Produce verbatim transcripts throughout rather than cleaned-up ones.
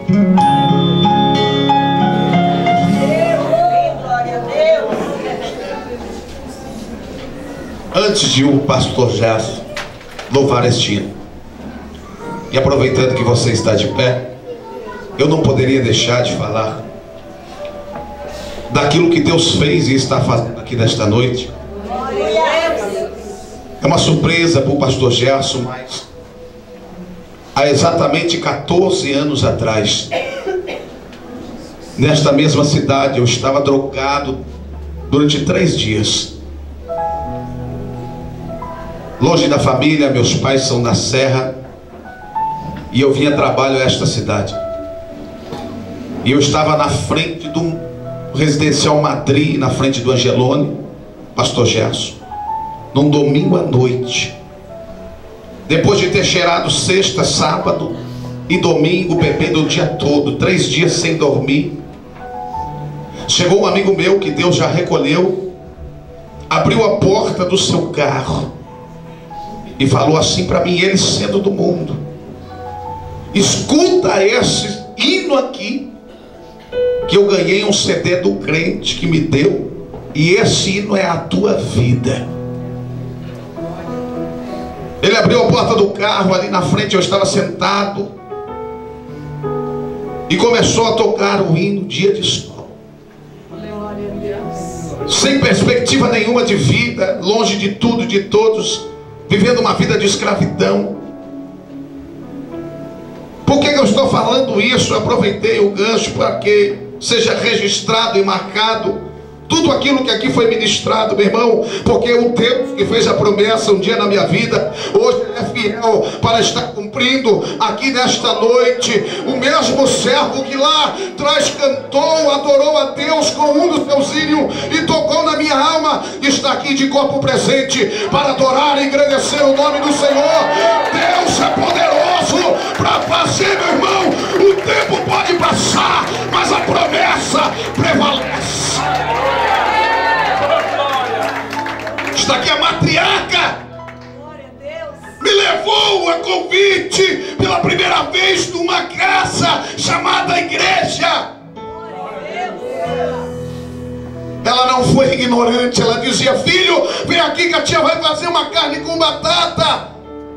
Antes de o pastor Gerson louvar este hino, e aproveitando que você está de pé, eu não poderia deixar de falar daquilo que Deus fez e está fazendo aqui nesta noite. É uma surpresa para o pastor Gerson, mas há exatamente quatorze anos atrás, nesta mesma cidade, eu estava drogado durante três dias, longe da família. Meus pais são da Serra e eu vinha a trabalho a esta cidade, e eu estava na frente de um residencial Madrid, na frente do Angelone, pastor Gerson, num domingo à noite, depois de ter cheirado sexta, sábado e domingo, bebendo o dia todo, três dias sem dormir. Chegou um amigo meu que Deus já recolheu, abriu a porta do seu carro e falou assim para mim, ele sendo do mundo: escuta esse hino aqui, que eu ganhei um C D do crente que me deu, e esse hino é a tua vida. Ele abriu a porta do carro, ali na frente eu estava sentado, e começou a tocar o hino Dia de Sol. Sem perspectiva nenhuma de vida, longe de tudo, de todos, vivendo uma vida de escravidão. Por que eu estou falando isso? Eu aproveitei o gancho para que seja registrado e marcado tudo aquilo que aqui foi ministrado, meu irmão, porque o Deus que fez a promessa um dia na minha vida, hoje Ele é fiel para estar cumprindo aqui nesta noite. O mesmo servo que lá atrás cantou, adorou a Deus com um dos seus hinos e tocou na minha alma, está aqui de corpo presente para adorar e engrandecer o nome do Senhor. Deus é poderoso para fazer, meu irmão. O tempo pode passar, mas a promessa prevalece. Está aqui a matriarca, me levou a convite pela primeira vez numa casa chamada igreja. Ela não foi ignorante, ela dizia: filho, vem aqui que a tia vai fazer uma carne com batata.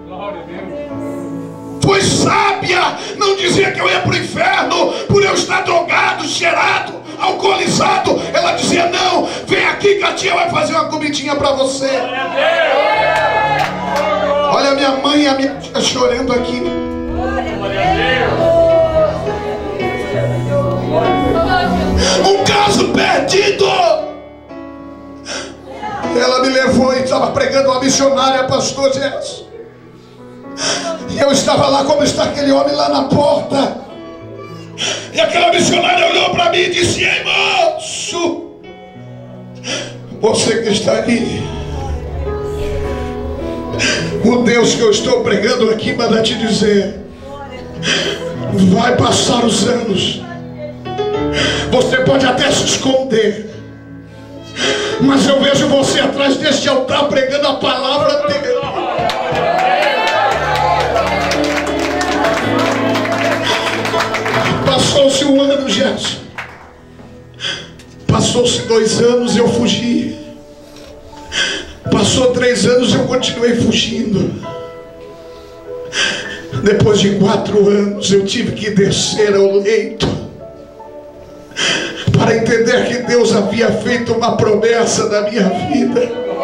Foi sábia, não dizia que eu ia para o inferno por eu estar drogado, cheirado, alcoolizado. Ela dizia: não, vem aqui que a tia vai fazer uma comidinha para você. Olha a minha mãe e a minha tia chorando aqui. Um caso perdido. Ela me levou e estava pregando uma missionária, pastor Gerson. E eu estava lá como está aquele homem lá na porta. E aquela missionária olhou para mim e disse: ei, moço, você que está aí, o Deus que eu estou pregando aqui manda te dizer: vai passar os anos, você pode até se esconder, mas eu vejo você atrás deste altar pregando a palavra dele. Passou-se um ano, Gerson. Passou-se dois anos, eu fugi. Passou três anos, eu continuei fugindo. Depois de quatro anos, eu tive que descer ao leito para entender que Deus havia feito uma promessa na minha vida,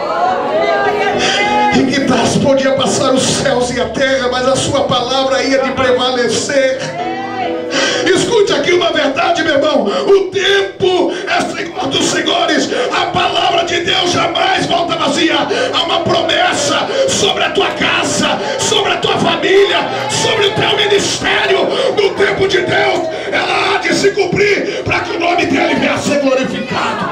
e que das podia passar os céus e a terra, mas a sua palavra ia de prevalecer. Escute aqui uma verdade, meu irmão: o tempo é Senhor dos senhores. A palavra de Deus jamais volta vazia. Há uma promessa sobre a tua casa, sobre a tua família, sobre o teu ministério. No tempo de Deus ela há de se cumprir, para que o nome dele venha a ser glorificado.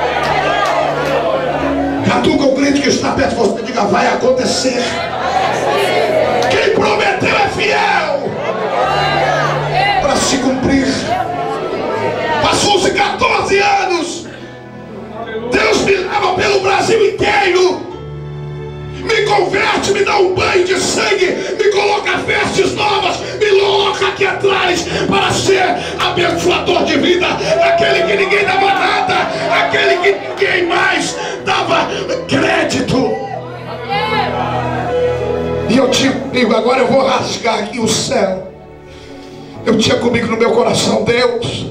Catuca o crente que está perto de você, diga: vai acontecer. Quem prometeu é fiel para se cumprir. Passou-se quatorze anos. Deus me leva pelo Brasil inteiro, me converte, me dá um banho de sangue, me coloca vestes novas, me coloca coloca aqui atrás para ser abençoador de vida, aquele que ninguém dava nada, aquele que ninguém mais dava crédito. E eu tinha comigo, agora eu vou rasgar aqui o céu. Eu tinha comigo no meu coração, Deus,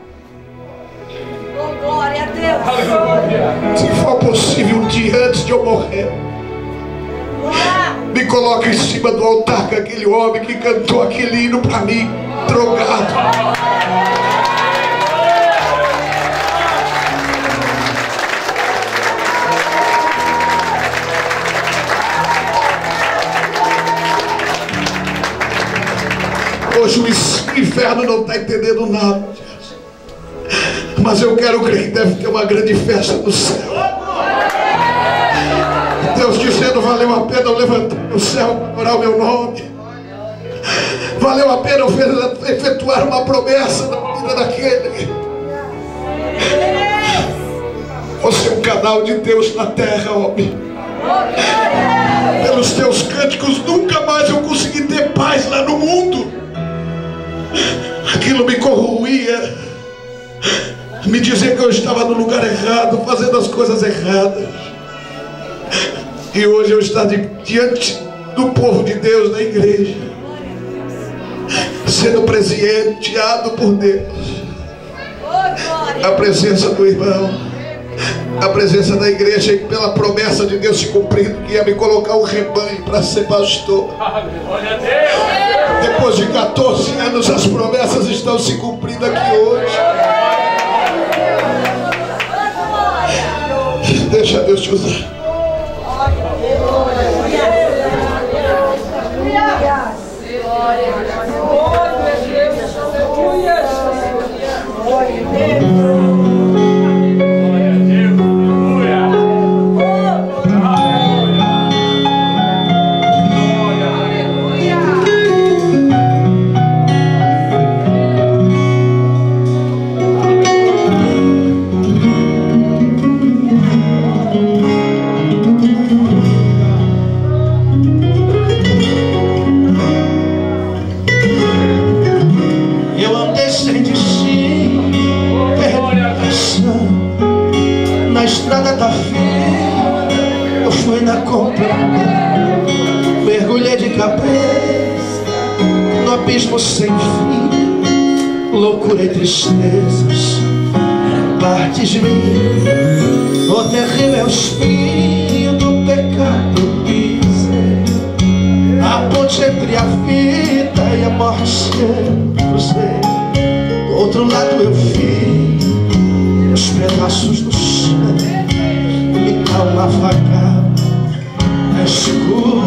oh, glória a Deus. Se for possível, um dia antes de eu morrer, me coloca em cima do altar com aquele homem que cantou aquele hino para mim, drogado. Hoje o inferno não está entendendo nada, mas eu quero crer que deve ter uma grande festa no céu. Deus dizendo: valeu a pena eu levantar o céu para orar o meu nome, valeu a pena eu efetuar uma promessa na vida daquele. Você é um canal de Deus na terra, homem. Pelos teus cânticos nunca mais eu consegui ter paz lá no mundo. Aquilo me corroía, me dizia que eu estava no lugar errado, fazendo as coisas erradas. E hoje eu estou diante do povo de Deus na igreja, sendo presenteado por Deus. A presença do irmão, a presença da igreja, e pela promessa de Deus se cumprindo, que ia me colocar um rebanho para ser pastor. Depois de quatorze anos, as promessas estão se cumprindo aqui hoje. Deixa Deus te usar. Mergulhei de cabeça no abismo sem fim, loucura e tristezas eram parte de mim. O terrível espinho do pecado pisei, a ponte entre a vida e a morte eu cruzei. Do outro lado eu vi os pedaços do chão, me calma vagar na escuridão.